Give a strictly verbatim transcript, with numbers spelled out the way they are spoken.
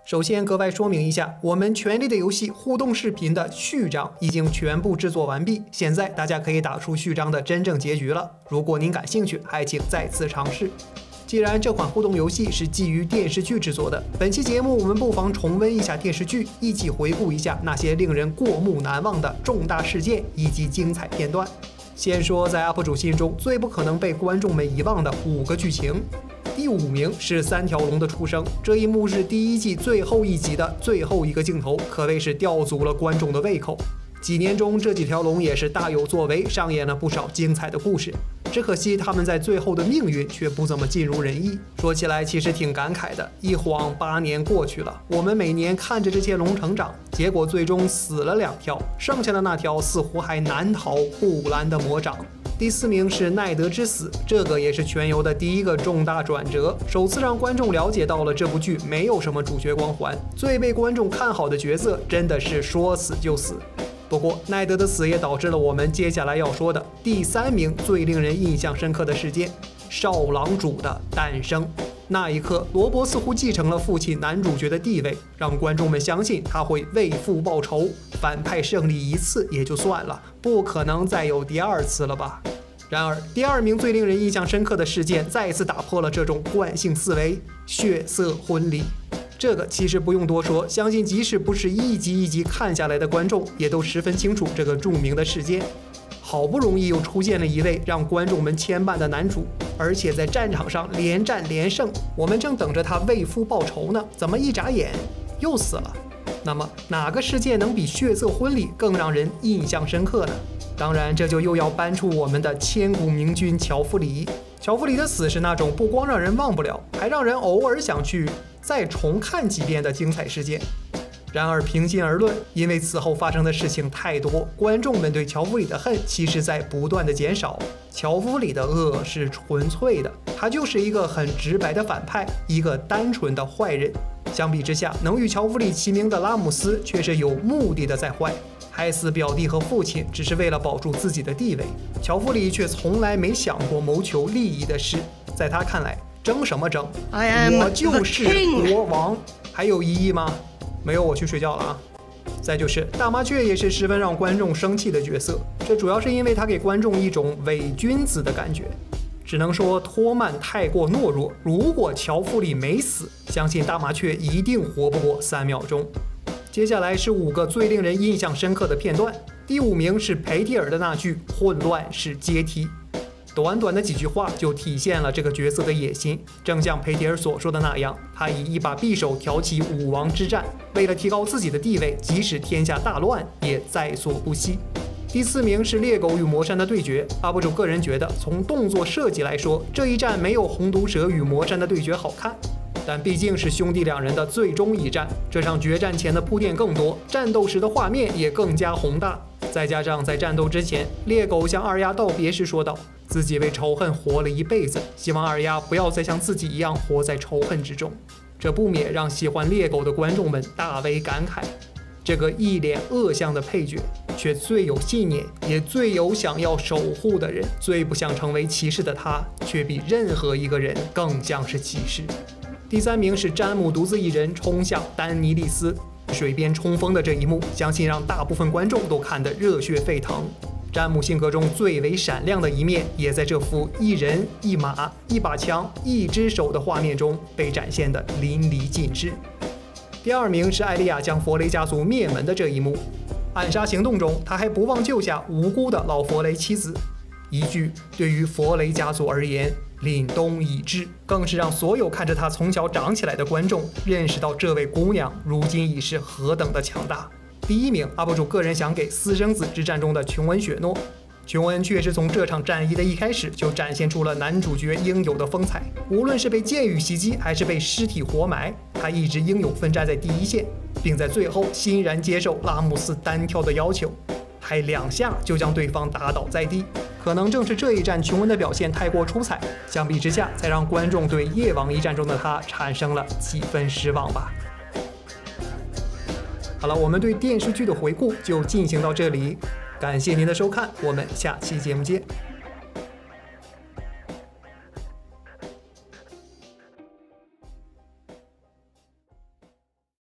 首先格外说明一下，我们《权力的游戏》互动视频的序章已经全部制作完毕，现在大家可以打出序章的真正结局了。如果您感兴趣，还请再次尝试。既然这款互动游戏是基于电视剧制作的，本期节目我们不妨重温一下电视剧，一起回顾一下那些令人过目难忘的重大事件以及精彩片段。先说在 U P 主心中最不可能被观众们遗忘的五个剧情。第五名是三条龙的出生，这一幕是第一季最后一集的最后一个镜头，可谓是吊足了观众的胃口。几年中，这几条龙也是大有作为，上演了不少精彩的故事。只可惜他们在最后的命运却不怎么尽如人意。说起来其实挺感慨的，一晃八年过去了，我们每年看着这些龙成长，结果最终死了两条，剩下的那条似乎还难逃布兰的魔掌。第四名是奈德之死，这个也是全游的第一个重大转折，首次让观众了解到了这部剧没有什么主角光环，最被观众看好的角色真的是说死就死。不过奈德的死也导致了我们接下来要说的第三名最令人印象深刻的事件——少郎主的诞生。那一刻，罗伯似乎继承了父亲男主角的地位，让观众们相信他会为父报仇。反派胜利一次也就算了，不可能再有第二次了吧？然而，第二名最令人印象深刻的事件再次打破了这种惯性思维——血色婚礼。这个其实不用多说，相信即使不是一集一集看下来的观众，也都十分清楚这个著名的事件。好不容易又出现了一位让观众们牵绊的男主，而且在战场上连战连胜，我们正等着他为父报仇呢，怎么一眨眼又死了？那么哪个事件能比血色婚礼更让人印象深刻呢？当然，这就又要搬出我们的千古明君乔弗里。乔弗里的死是那种不光让人忘不了，还让人偶尔想去再重看几遍的精彩事件。然而平心而论，因为此后发生的事情太多，观众们对乔弗里的恨其实在不断的减少。乔弗里的恶是纯粹的，他就是一个很直白的反派，一个单纯的坏人。相比之下，能与乔弗里齐名的拉姆斯却是有目的的在坏，害死表弟和父亲只是为了保住自己的地位。乔弗里却从来没想过谋求利益的事，在他看来，争什么争？我就是国王，还有异议吗？没有，我去睡觉了啊。再就是大麻雀也是十分让观众生气的角色，这主要是因为他给观众一种伪君子的感觉。只能说托曼太过懦弱，如果乔弗里没死，相信大麻雀一定活不过三秒钟。接下来是五个最令人印象深刻的片段。第五名是培蒂尔的那句“混乱是阶梯”，短短的几句话就体现了这个角色的野心。正像培蒂尔所说的那样，他以一把匕首挑起武王之战，为了提高自己的地位，即使天下大乱也在所不惜。第四名是猎狗与魔山的对决。U P 主个人觉得，从动作设计来说，这一战没有红毒蛇与魔山的对决好看。但毕竟是兄弟两人的最终一战，这场决战前的铺垫更多，战斗时的画面也更加宏大。再加上在战斗之前，猎狗向二丫道别时说道，自己为仇恨活了一辈子，希望二丫不要再像自己一样活在仇恨之中。这不免让喜欢猎狗的观众们大为感慨。这个一脸恶相的配角，却最有信念，也最有想要守护的人。最不想成为骑士的他，却比任何一个人更像是骑士。第三名是詹姆独自一人冲向丹尼利斯，水边冲锋的这一幕，相信让大部分观众都看得热血沸腾。詹姆性格中最为闪亮的一面，也在这幅一人一马一把枪一只手的画面中被展现得淋漓尽致。第二名是艾莉亚将佛雷家族灭门的这一幕，暗杀行动中，他还不忘救下无辜的老佛雷妻子。一句对于佛雷家族而言，凛冬已至，更是让所有看着她从小长起来的观众认识到这位姑娘如今已是何等的强大。第一名 U P 主个人想给私生子之战中的琼恩·雪诺。琼恩确实从这场战役的一开始就展现出了男主角应有的风采，无论是被箭雨袭击还是被尸体活埋，他一直英勇奋战在第一线，并在最后欣然接受拉姆斯单挑的要求，还两下就将对方打倒在地。可能正是这一战琼恩的表现太过出彩，相比之下才让观众对夜王一战中的他产生了几分失望吧。好了，我们对电视剧的回顾就进行到这里，感谢您的收看，我们下期节目见。